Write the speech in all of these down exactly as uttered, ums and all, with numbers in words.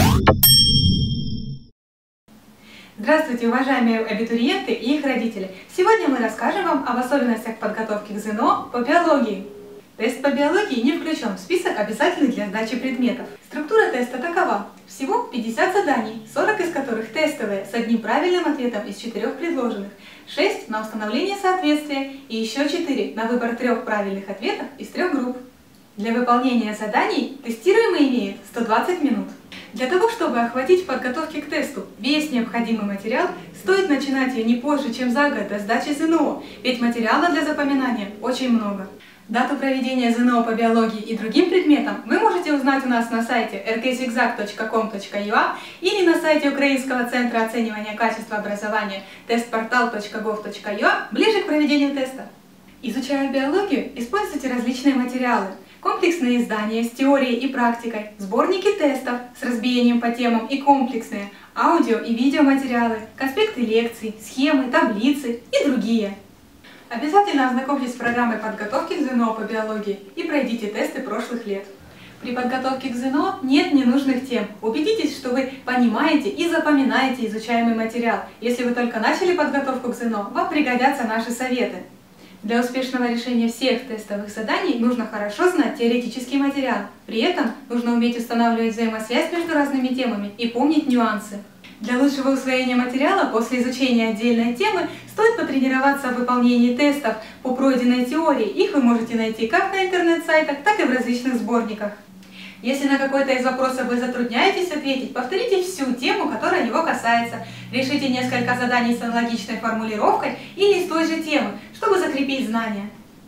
Здравствуйте, уважаемые абитуриенты и их родители! Сегодня мы расскажем вам об особенностях подготовки к ЗНО по биологии. Тест по биологии не включен в список обязательных для сдачи предметов. Структура теста такова. Всего пятьдесят заданий, сорок из которых тестовые, с одним правильным ответом из четырех предложенных, шесть на установление соответствия и еще четыре на выбор трех правильных ответов из трех групп. Для выполнения заданий тестируемый имеет сто двадцать минут. Для того, чтобы охватить в подготовке к тесту весь необходимый материал, стоит начинать ее не позже, чем за год до сдачи ЗНО, ведь материала для запоминания очень много. Дату проведения ЗНО по биологии и другим предметам вы можете узнать у нас на сайте эр кей зигзаг точка ком точка ю а или на сайте Украинского центра оценивания качества образования тестпортал точка гов точка ю а ближе к проведению теста. Изучая биологию, используйте различные материалы. Комплексные издания с теорией и практикой, сборники тестов с разбиением по темам и комплексные, аудио и видеоматериалы, конспекты лекций, схемы, таблицы и другие. Обязательно ознакомьтесь с программой подготовки к ЗНО по биологии и пройдите тесты прошлых лет. При подготовке к ЗНО нет ненужных тем. Убедитесь, что вы понимаете и запоминаете изучаемый материал. Если вы только начали подготовку к ЗНО, вам пригодятся наши советы. Для успешного решения всех тестовых заданий нужно хорошо знать теоретический материал. При этом нужно уметь устанавливать взаимосвязь между разными темами и помнить нюансы. Для лучшего усвоения материала после изучения отдельной темы стоит потренироваться в выполнении тестов по пройденной теории. Их вы можете найти как на интернет-сайтах, так и в различных сборниках. Если на какой-то из вопросов вы затрудняетесь ответить, повторите всю тему, которая его касается. Решите несколько заданий с аналогичной формулировкой или из той же темы, чтобы закрепить знания.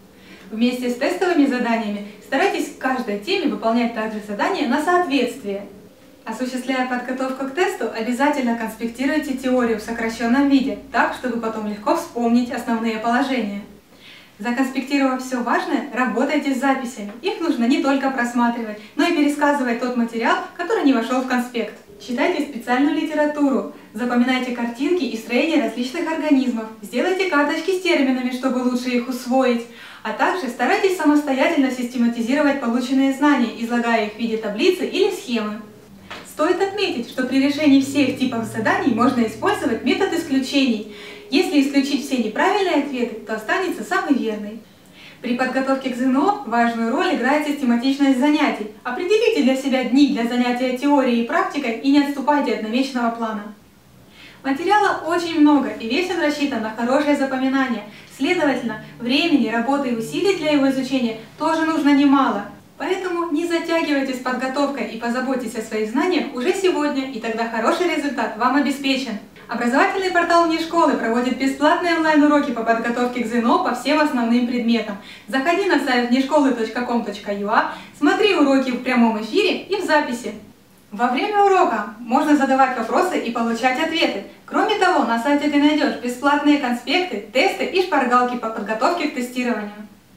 Вместе с тестовыми заданиями старайтесь к каждой теме выполнять также задания на соответствие. Осуществляя подготовку к тесту, обязательно конспектируйте теорию в сокращенном виде, так, чтобы потом легко вспомнить основные положения. Законспектировав все важное, работайте с записями. Их нужно не только просматривать, но и пересказывать тот материал, который не вошел в конспект. Читайте специальную литературу, запоминайте картинки и строение различных организмов, сделайте карточки с терминами, чтобы лучше их усвоить, а также старайтесь самостоятельно систематизировать полученные знания, излагая их в виде таблицы или схемы. Стоит отметить, что при решении всех типов заданий можно использовать метод исключений. Если исключить все неправильные ответы, то останется самый верный. При подготовке к ЗНО важную роль играет систематичность занятий. Определите для себя дни для занятия теорией и практикой и не отступайте от намеченного плана. Материала очень много, и весь он рассчитан на хорошее запоминание. Следовательно, времени, работы и усилий для его изучения тоже нужно немало. Поэтому не затягивайте с подготовкой и позаботьтесь о своих знаниях уже сегодня, и тогда хороший результат вам обеспечен. Образовательный портал Внешколы проводит бесплатные онлайн-уроки по подготовке к ЗНО по всем основным предметам. Заходи на сайт внешколы точка ком точка ю а, смотри уроки в прямом эфире и в записи. Во время урока можно задавать вопросы и получать ответы. Кроме того, на сайте ты найдешь бесплатные конспекты, тесты и шпаргалки по подготовке к тестированию.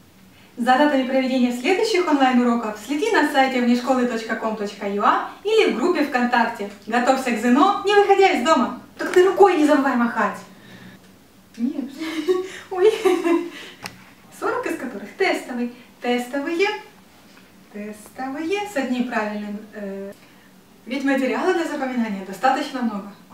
За датами проведения следующих онлайн-уроков следи на сайте внешколы точка ком точка ю а или в группе ВКонтакте. Готовься к ЗНО, не выходя из дома. Так ты рукой не забывай махать. Нет. Ой. сорок из которых тестовый. Тестовые. Тестовые с одним правильным. Э, ведь материала для запоминания достаточно много.